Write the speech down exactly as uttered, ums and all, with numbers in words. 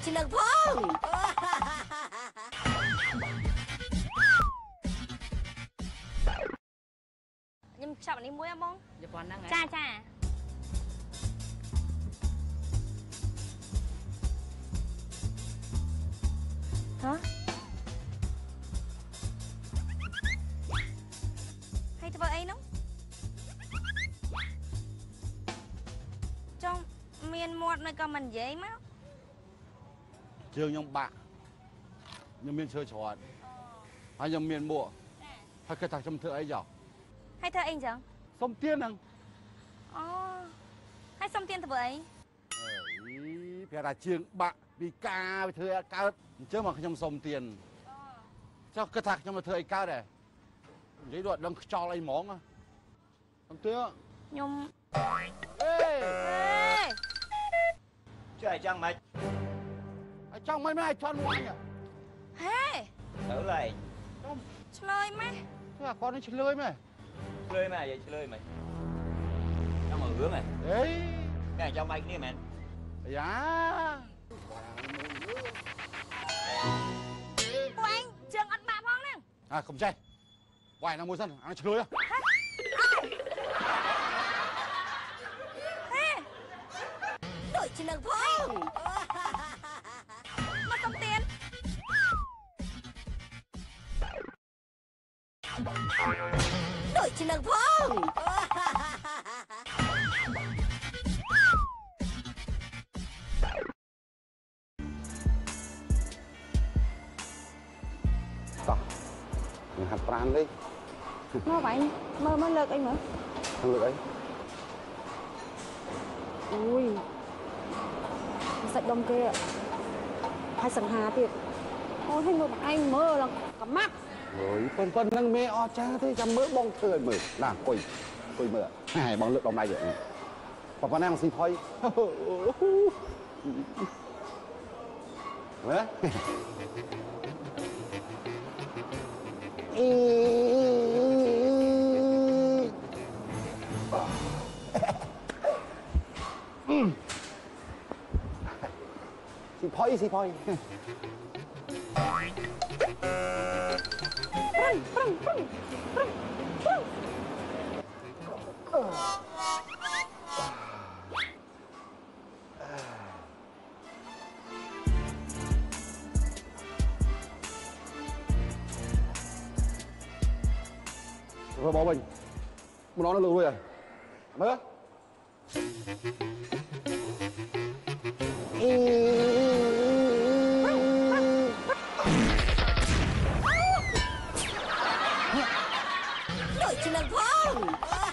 ជានឹងផងខ្ញុំចាប់នេះមួយអបងយប៉ុនហ្នឹងចាចាហ៎ហើយធ្វើអីនោះចង់មានមាត់នៅក៏មិននិយាយមកជើងខ្ញុំបាក់ខ្ញុំមានឈើច្រត់ហើយខ្ញុំមានមួកហើយគេថាខ្ញុំធ្វើអីចុះហើយធ្វើអីអញ្ចឹងសុំទៀនហ្នឹងអូហើយសុំទៀនធ្វើអីអីព្រះតាជើងបាក់ពីការវាធ្វើកើតអញ្ចឹងមកខ្ញុំសុំទៀនចុះគេថាខ្ញុំទៅធ្វើអីកើតដែរនិយាយដល់ដឹងខ្យល់អីហ្មងសុំទៀនខ្ញុំអេជឿអីចឹងមិនអីចឹងមិនមិនអីជន់មួយហេទៅឡើយឆ្លើយម៉េះធ្វើអាគាត់នេះឆ្លើយម៉េះឆ្លើយម៉េះនិយាយឆ្លើយម៉េះចង់មករឿងហ៎អេតែចង់បាយគ្នាមែនយ៉ាពួកឯងជើងអត់បាក់ផងហ្នឹងអើកុំចេះវាយណាមួយសិនអាឆ្លើយហ៎ដូចជានឹងផងមកសុំទៀនដូចជានឹងផងតោះនឹងហាត់ប្រាណលេមកបាញ់មើលមើលលើកអីមើលលើកអីអូយសាច់ដុំគេហើយសង្ហាទៀតអូយឲ្យមើលបងឯងមើលឡើងកំម៉ាប់អូយប៉ុនប៉ុននឹងមេអស់ចាទេចាំមើលបងធ្វើឲ្យមើលណាអង្គុយអង្គុយមើលហើយបងលើកដុំដៃយកប៉ុណ្ណឹងស៊ីផុយមើលអីស៊ីផុយស៊ីផុយប្រឹងប្រឹងប្រឹងប្រឹងប្រឹងrồi bỏ mình một nó nó lùi rồi nữa đội chỉ là phong